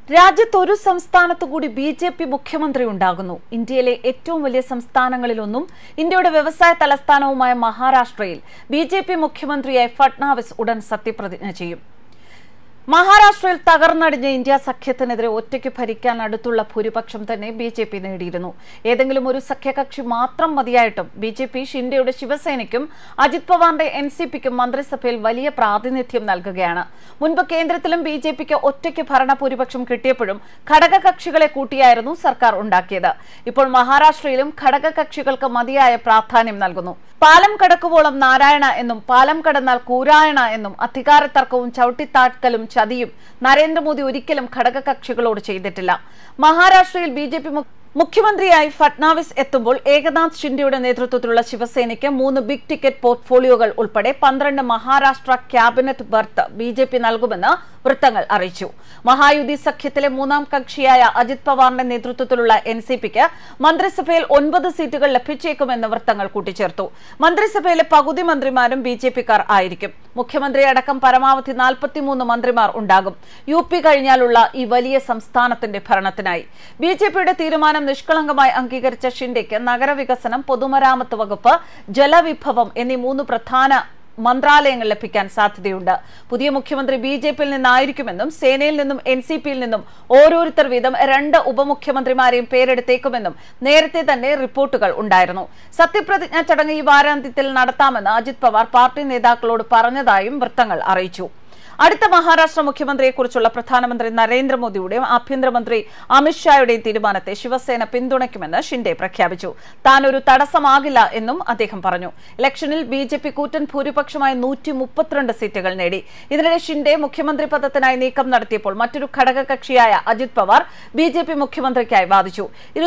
രാജ്യത്തൊരു സംസ്ഥാനത്തു കൂടി ബിജെപി മുഖ്യമന്ത്രി ഉണ്ടാകുന്നു. ഇന്ത്യയിലെ ഏറ്റവും വലിയ സംസ്ഥാനങ്ങളിലൊന്നും ഇന്ത്യയുടെ വ്യവസായ തലസ്ഥാനവുമായ മഹാരാഷ്ട്രയിൽ ബിജെപി മുഖ്യമന്ത്രിയായി ഫട്നാവിസ് ഉടൻ സത്യപ്രതിജ്ഞ ചെയ്യും. മഹാരാഷ്ട്രയിൽ തകർന്നടിഞ്ഞ ഇന്ത്യ സഖ്യത്തിനെതിരെ ഒറ്റയ്ക്ക് ഭരിക്കാൻ അടുത്തുള്ള ഭൂരിപക്ഷം തന്നെ ബിജെപി നേടിയിരുന്നു. ഏതെങ്കിലും ഒരു സഖ്യകക്ഷി മാത്രം മതിയായിട്ടും ബിജെപി ഷിൻഡെയുടെ ശിവസേനയ്ക്കും അജിത് പവാറിന്റെ എൻസിപിക്കും മന്ത്രിസഭയിൽ വലിയ പ്രാതിനിധ്യം നൽകുകയാണ്. മുൻപ് കേന്ദ്രത്തിലും ബിജെപിക്ക് ഒറ്റയ്ക്ക് ഭരണ ഭൂരിപക്ഷം കിട്ടിയപ്പോഴും ഘടകകക്ഷികളെ കൂട്ടിയായിരുന്നു സർക്കാർ ഉണ്ടാക്കിയത്. ഇപ്പോൾ മഹാരാഷ്ട്രയിലും ഘടകകക്ഷികൾക്ക് മതിയായ പ്രാധാന്യം നൽകുന്നു. പാലം കടക്കുവോളം നാരായണ എന്നും പാലം കടന്നാൽ കൂരായണ എന്നും അധികാര തർക്കവും ചവിട്ടിത്താഴ്ക്കലും ചതിയും നരേന്ദ്രമോദി ഒരിക്കലും ഘടകകക്ഷികളോട് ചെയ്തിട്ടില്ല. മഹാരാഷ്ട്രയിൽ ബിജെപി മുഖ്യമന്ത്രിയായി ഫട്നാവിസ് എത്തുമ്പോൾ ഏകനാഥ് ഷിൻഡെയുടെ നേതൃത്വത്തിലുള്ള ശിവസേനയ്ക്ക് 3 ബിഗ് ടിക്കറ്റ് പോർട്ട്ഫോളിയോകൾ ഉൾപ്പെടെ 12 മഹാരാഷ്ട്ര ക്യാബിനറ്റ് ബർത്ത് ബിജെപി നൽകുമെന്ന് വൃത്തങ്ങൾ അറിയിച്ചു. മഹായുതി സഖ്യത്തിലെ മൂന്നാം കക്ഷിയായ അജിത് പവാറിന്റെ നേതൃത്വത്തിലുള്ള എൻസിപിക്ക് മന്ത്രിസഭയിൽ 9 സീറ്റുകൾ ലഭിച്ചേക്കുമെന്ന് വൃത്തങ്ങൾ കൂട്ടിച്ചേർത്തു. മന്ത്രിസഭയിലെ പകുതി മന്ത്രിമാരും ബിജെപിക്കാർ ആയിരിക്കും. മുഖ്യമന്ത്രി അടക്കം പരമാവധി 43 മന്ത്രിമാർ ഉണ്ടാകും. UP കഴിഞ്ഞാലുള്ള ഈ വലിയ സംസ്ഥാനത്തിന്റെ ഭരണത്തിനായി ബിജെപിയുടെ തീരുമാനം നിഷ്കളങ്കമായി അംഗീകരിച്ച ഷിൻഡെയ്ക്ക് നഗരവികസനം, പൊതുമരാമത്ത് വകുപ്പ്, ജലവിഭവം എന്നീ 3 പ്രധാന മന്ത്രാലയങ്ങൾ ലഭിക്കാൻ സാധ്യതയുണ്ട്. പുതിയ മുഖ്യമന്ത്രി ബിജെപിയിൽ നിന്നായിരിക്കുമെന്നും സേനയിൽ നിന്നും എൻസിപിയിൽ നിന്നും ഓരോരുത്തർ വീതം 2 ഉപമുഖ്യമന്ത്രിമാരെയും പേരെടുത്തേക്കുമെന്നും നേരത്തെ തന്നെ റിപ്പോർട്ടുകൾ ഉണ്ടായിരുന്നു. സത്യപ്രതിജ്ഞ ചടങ്ങ് ഈ വാരാന്ത്യത്തിൽ നടത്താമെന്ന് അജിത് പവാർ പാർട്ടി നേതാക്കളോട് പറഞ്ഞതായും വൃത്തങ്ങൾ അറിയിച്ചു. അടുത്ത മഹാരാഷ്ട്ര മുഖ്യമന്ത്രിയെക്കുറിച്ചുള്ള പ്രധാനമന്ത്രി നരേന്ദ്രമോദിയുടെയും ആഭ്യന്തരമന്ത്രി അമിത്ഷായുടെയും തീരുമാനത്തെ ശിവസേന പിന്തുണയ്ക്കുമെന്ന് ഷിൻഡെ പ്രഖ്യാപിച്ചു. താൻ ഒരു തടസ്സമാകില്ല എന്നും അദ്ദേഹം പറഞ്ഞു. ഇലക്ഷനിൽ ബിജെപി കൂറ്റൻ ഭൂരിപക്ഷമായി 132 സീറ്റുകൾ നേടി. ഇതിനിടെ ഷിൻഡെ മുഖ്യമന്ത്രി പദത്തിനായി നീക്കം നടത്തിയപ്പോൾ മറ്റൊരു ഘടകകക്ഷിയായ അജിത് പവാർ ബിജെപി മുഖ്യമന്ത്രിക്കായി വാദിച്ചു.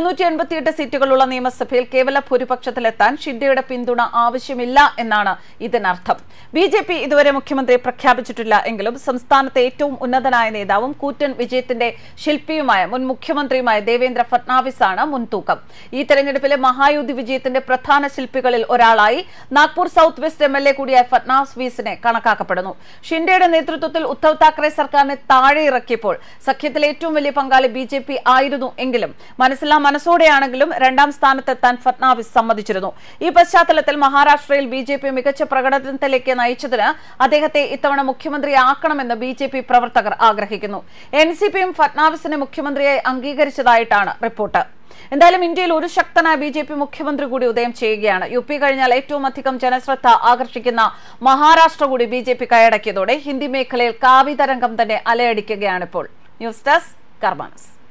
288 സീറ്റുകളുള്ള നിയമസഭയിൽ കേവല ഭൂരിപക്ഷത്തിലെത്താൻ ഷിൻഡെയുടെ പിന്തുണ ആവശ്യമില്ല എന്നാണ് ഇതിനർത്ഥം. ബിജെപി ഇതുവരെ മുഖ്യമന്ത്രിയെ പ്രഖ്യാപിച്ചിട്ടില്ല എങ്കിലും സംസ്ഥാനത്തെ ഏറ്റവും ഉന്നതനായ നേതാവും കൂറ്റൻ വിജയത്തിന്റെ ശില്പിയുമായ മുൻ മുഖ്യമന്ത്രിയുമായ ദേവേന്ദ്ര ഫട്നാവിസ് ആണ് മുൻതൂക്കം. ഈ തെരഞ്ഞെടുപ്പിലെ മഹായുതി വിജയത്തിന്റെ പ്രധാന ശില്പികളിൽ ഒരാളായി നാഗ്പൂർ സൌത്ത് വെസ്റ്റ് MLA കൂടിയായ ഫട്നാവിസിനെ കണക്കാക്കപ്പെടുന്നു. ഷിൻഡെയുടെ നേതൃത്വത്തിൽ ഉദ്ധവ് താക്കറെ സർക്കാരിനെ താഴെ ഇറക്കിയപ്പോൾ സഖ്യത്തിലെ ഏറ്റവും വലിയ പങ്കാളി ബിജെപി ആയിരുന്നു എങ്കിലും മനസ്സോടെയാണെങ്കിലും 2ാം സ്ഥാനത്തെത്താൻ ഫട്നാവിസ് സമ്മതിച്ചിരുന്നു. ഈ പശ്ചാത്തലത്തിൽ മഹാരാഷ്ട്രയിൽ ബിജെപി മികച്ച പ്രകടനത്തിലേക്ക് നയിച്ചതിന് അദ്ദേഹത്തെ ഇത്തവണ മുഖ്യമന്ത്രിയാക്കണമെന്ന് ബിജെപി പ്രവർത്തകർ ആഗ്രഹിക്കുന്നു. എൻസിപിയും ഫട്നാവിസിനെ മുഖ്യമന്ത്രിയായി അംഗീകരിച്ചതായിട്ടാണ് റിപ്പോർട്ട്. എന്തായാലും ഇന്ത്യയിൽ ഒരു ശക്തനായ ബിജെപി മുഖ്യമന്ത്രി കൂടി ഉദയം ചെയ്യുകയാണ്. UP കഴിഞ്ഞാൽ ഏറ്റവും അധികം ജനശ്രദ്ധ ആകർഷിക്കുന്ന മഹാരാഷ്ട്ര കൂടി ബിജെപി കൈയടക്കിയതോടെ ഹിന്ദി മേഖലയിൽ കാവി തരംഗം തന്നെ അലയടിക്കുകയാണിപ്പോൾ. News desk കർമാനസ്.